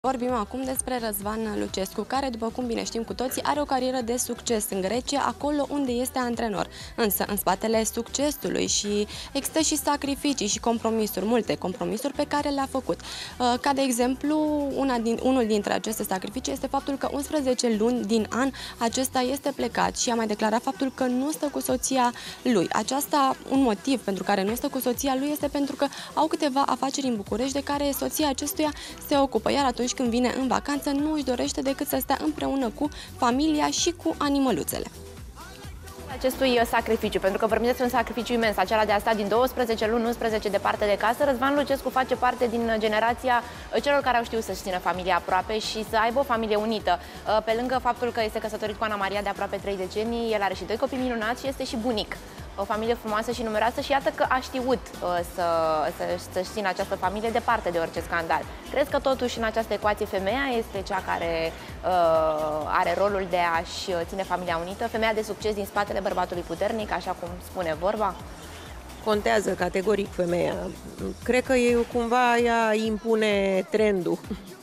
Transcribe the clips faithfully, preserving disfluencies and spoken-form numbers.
Vorbim acum despre Răzvan Lucescu, care, după cum bine știm cu toții, are o carieră de succes în Grecia, acolo unde este antrenor. Însă, în spatele succesului și există și sacrificii și compromisuri, multe compromisuri pe care le-a făcut. Ca de exemplu, una din, unul dintre aceste sacrificii este faptul că unsprezece luni din an acesta este plecat și a mai declarat faptul că nu stă cu soția lui. Aceasta, un motiv pentru care nu stă cu soția lui este pentru că au câteva afaceri în București de care soția acestuia se ocupă, iar atunci când vine în vacanță nu își dorește decât să stea împreună cu familia și cu animăluțele. Acestui sacrificiu, pentru că vorbim despre un sacrificiu imens, acela de a sta din douăsprezece luni, unsprezece departe de casă, Răzvan Lucescu face parte din generația celor care au știut să-și țină familia aproape și să aibă o familie unită. Pe lângă faptul că este căsătorit cu Ana Maria de aproape trei decenii, el are și doi copii minunați și este și bunic. O familie frumoasă și numeroasă și iată că a știut uh, să, să, să-și țină această familie departe de orice scandal. Crezi că totuși în această ecuație femeia este cea care uh, are rolul de a-și ține familia unită? Femeia de succes din spatele bărbatului puternic, așa cum spune vorba? Contează categoric femeia. Cred că e, cumva ea impune trendul.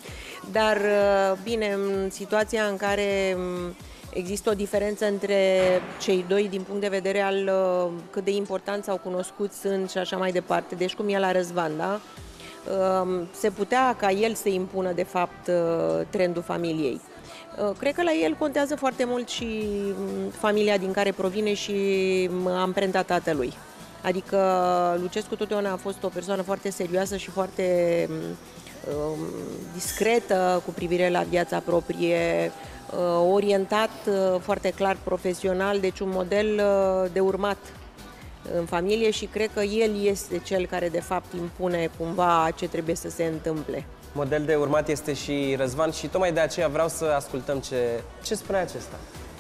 Dar bine, în situația în care există o diferență între cei doi din punct de vedere al uh, cât de important sau cunoscut sunt și așa mai departe. Deci cum e la Răzvan, da? Uh, se putea ca el să impună, de fapt, uh, trendul familiei. Uh, cred că la el contează foarte mult și familia din care provine și amprenta tatălui. Adică Lucescu totdeauna a fost o persoană foarte serioasă și foarte uh, discretă cu privire la viața proprie, orientat foarte clar profesional, deci un model de urmat în familie și cred că el este cel care de fapt impune cumva ce trebuie să se întâmple. Model de urmat este și Răzvan și tocmai de aceea vreau să ascultăm ce, ce spune acesta.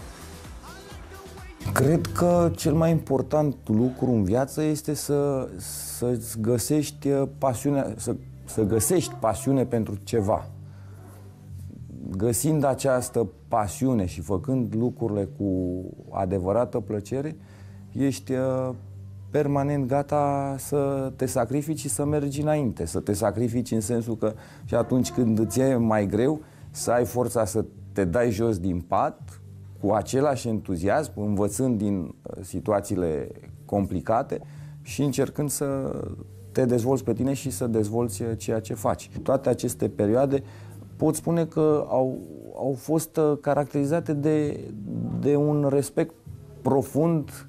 Cred că cel mai important lucru în viață este să, să-ți găsești pasiunea, să, să găsești pasiune pentru ceva. Găsind această pasiune și făcând lucrurile cu adevărată plăcere, ești uh, permanent gata să te sacrifici și să mergi înainte. Să te sacrifici în sensul că și atunci când îți e mai greu, să ai forța să te dai jos din pat, cu același entuziasm, învățând din uh, situațiile complicate și încercând să te dezvolți pe tine și să dezvolți ceea ce faci. Toate aceste perioade pot spune că au, au fost caracterizate de, de un respect profund,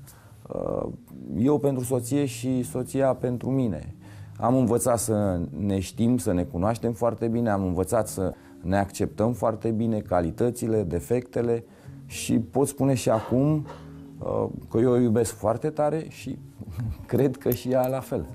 eu pentru soție și soția pentru mine. Am învățat să ne știm, să ne cunoaștem foarte bine, am învățat să ne acceptăm foarte bine calitățile, defectele și pot spune și acum că eu o iubesc foarte tare și cred că și ea la fel.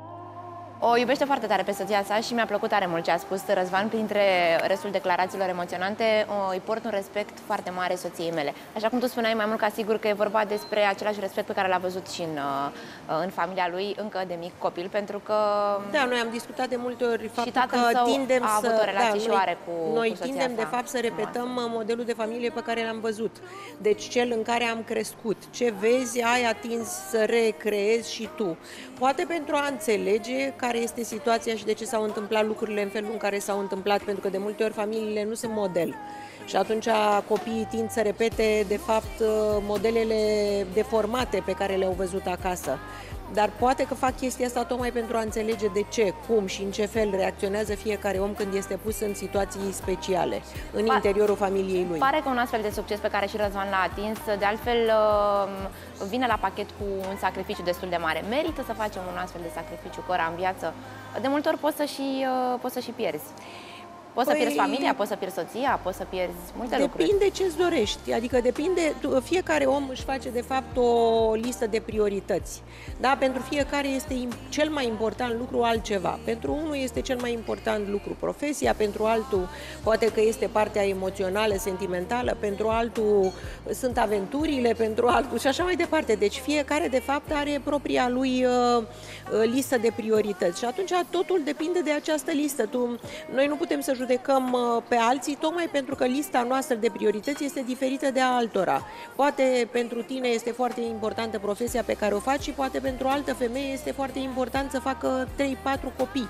O iubește foarte tare pe soția sa și mi-a plăcut tare mult ce a spus Răzvan. Printre restul declarațiilor emoționante, îi port un respect foarte mare soției mele. Așa cum tu spuneai, mai mult ca sigur că e vorba despre același respect pe care l-a văzut și în, în familia lui încă de mic copil, pentru că... Da, noi am discutat de multe ori faptul că tindem a avut o relație da, și oare cu, noi cu soția tindem, sa. de fapt, să repetăm modelul de familie pe care l-am văzut. Deci cel în care am crescut. Ce vezi, ai atins să recreezi și tu. Poate pentru a înțelege care este situația și de ce s-au întâmplat lucrurile în felul în care s-au întâmplat, pentru că de multe ori familiile nu sunt model. Și atunci copiii tind să repete, de fapt, modelele deformate pe care le-au văzut acasă. Dar poate că fac chestia asta tocmai pentru a înțelege de ce, cum și în ce fel reacționează fiecare om când este pus în situații speciale, în pa interiorul familiei lui. Pare că un astfel de succes pe care și Răzvan l-a atins, de altfel vine la pachet cu un sacrificiu destul de mare. Merită să facem un astfel de sacrificiu, că ora în viață, de multe ori poți să și, poți să și pierzi. Poți păi, să pierzi familia, poți să pierzi soția, poți să pierzi multe depinde lucruri. Depinde ce-ți dorești. Adică depinde, fiecare om își face de fapt o listă de priorități. Da? Pentru fiecare este cel mai important lucru altceva. Pentru unul este cel mai important lucru profesia, pentru altul poate că este partea emoțională, sentimentală, pentru altul sunt aventurile, pentru altul și așa mai departe. Deci fiecare de fapt are propria lui uh, listă de priorități și atunci totul depinde de această listă. Tu, noi nu putem să judecăm pe alții, tocmai pentru că lista noastră de priorități este diferită de a altora. Poate pentru tine este foarte importantă profesia pe care o faci și poate pentru o altă femeie este foarte important să facă trei patru copii.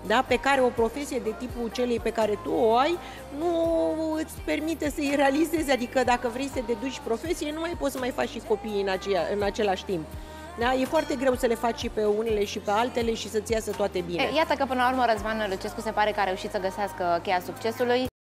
da? Pe care o profesie de tipul celei pe care tu o ai nu îți permite să-i realizezi, adică dacă vrei să te duci profesie, nu mai poți să mai faci și copii în, aceea, în același timp. Da? E foarte greu să le faci și pe unele și pe altele și să-ți iasă toate bine. Iată că până la urmă Răzvan Lucescu se pare că a reușit să găsească cheia succesului.